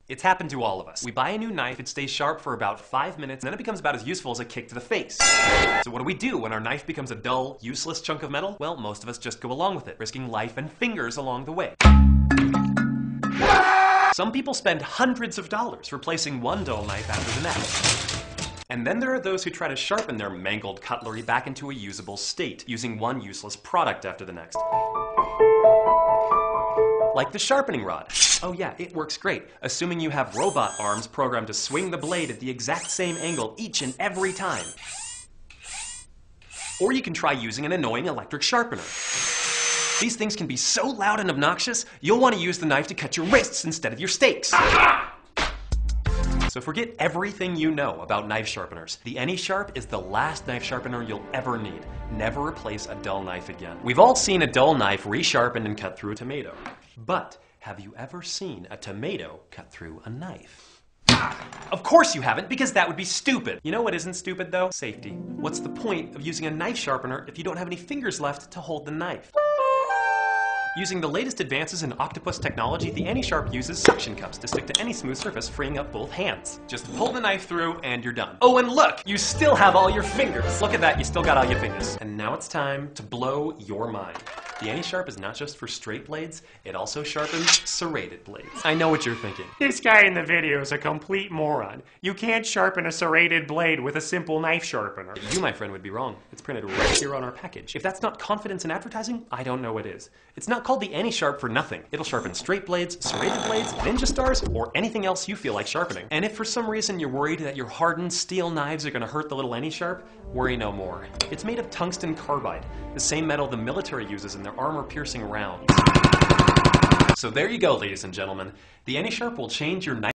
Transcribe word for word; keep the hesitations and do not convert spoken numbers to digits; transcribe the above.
It's happened to all of us. We buy a new knife, it stays sharp for about five minutes, and then it becomes about as useful as a kick to the face. So what do we do when our knife becomes a dull, useless chunk of metal? Well, most of us just go along with it, risking life and fingers along the way. Some people spend hundreds of dollars replacing one dull knife after the next. And then there are those who try to sharpen their mangled cutlery back into a usable state, using one useless product after the next. Like the sharpening rod. Oh yeah, it works great, assuming you have robot arms programmed to swing the blade at the exact same angle each and every time. Or you can try using an annoying electric sharpener. These things can be so loud and obnoxious, you'll want to use the knife to cut your wrists instead of your steaks. So forget everything you know about knife sharpeners. The AnySharp is the last knife sharpener you'll ever need. Never replace a dull knife again. We've all seen a dull knife resharpened and cut through a tomato. But have you ever seen a tomato cut through a knife? Of course you haven't, because that would be stupid. You know what isn't stupid though? Safety. What's the point of using a knife sharpener if you don't have any fingers left to hold the knife? Using the latest advances in octopus technology, the AnySharp uses suction cups to stick to any smooth surface, freeing up both hands. Just pull the knife through and you're done. Oh, and look! You still have all your fingers! Look at that, you still got all your fingers. And now it's time to blow your mind. The AnySharp is not just for straight blades, it also sharpens serrated blades. I know what you're thinking. This guy in the video is a complete moron. You can't sharpen a serrated blade with a simple knife sharpener. You, my friend, would be wrong. It's printed right here on our package. If that's not confidence in advertising, I don't know what is. It's not called the AnySharp for nothing. It'll sharpen straight blades, serrated blades, ninja stars, or anything else you feel like sharpening. And if for some reason you're worried that your hardened steel knives are gonna hurt the little AnySharp, worry no more. It's made of tungsten carbide, the same metal the military uses in their armor-piercing rounds. So there you go, ladies and gentlemen. The AnySharp will change your knife